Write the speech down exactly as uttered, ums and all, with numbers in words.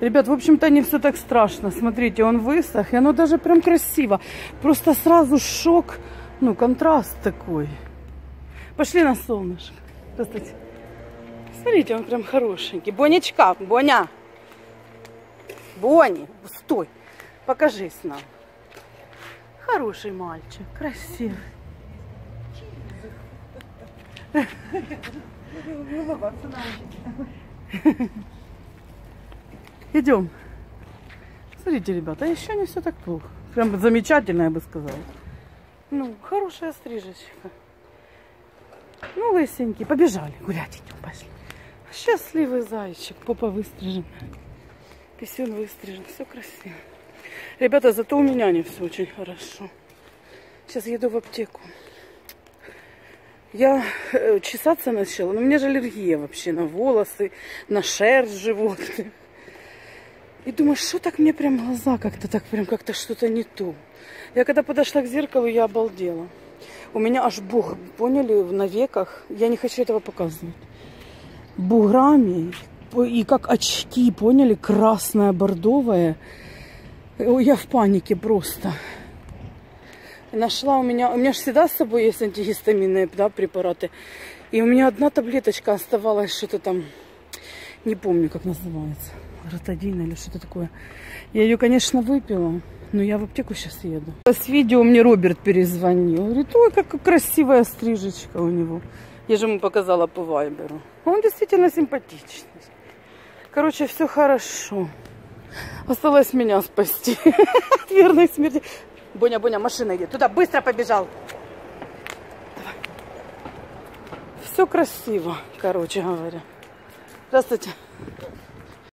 Ребят, в общем-то, не все так страшно. Смотрите, он высох, и оно даже прям красиво. Просто сразу шок, ну, контраст такой. Пошли на солнышко. Здравствуйте. Смотрите, он прям хорошенький. Бонечка, Боня. Бони, стой. Покажись нам. Хороший мальчик, красивый. Идем. Смотрите, ребята, еще не все так плохо. Прям замечательно, я бы сказала. Ну, хорошая стрижечка. Ну, лысенький. Побежали гулять, идем, пошли. Счастливый зайчик, попа выстрижена. Писюн выстрижен, все красиво. Ребята, зато у меня не все очень хорошо. Сейчас еду в аптеку. Я э, чесаться начала, но у меня же аллергия вообще на волосы, на шерсть животных. И думаю, что так мне прям глаза как-то так, прям как-то что-то не то. Я когда подошла к зеркалу, я обалдела. У меня аж бугр, поняли, на веках. Я не хочу этого показывать. Буграми и как очки, поняли, красное, бордовое. Я в панике просто. Нашла у меня, у меня же всегда с собой есть антигистаминные, да, препараты. И у меня одна таблеточка оставалась, что-то там, не помню, как называется. Ротадин или что-то такое. Я ее, конечно, выпила, но я в аптеку сейчас еду. С видео мне Роберт перезвонил. Говорит, ой, как красивая стрижечка у него. Я же ему показала по вайберу. Он действительно симпатичный. Короче, все хорошо. Осталось меня спасти от верной смерти. Боня, Боня, машина идет. Туда быстро побежал. Давай. Все красиво, короче говоря. Здравствуйте.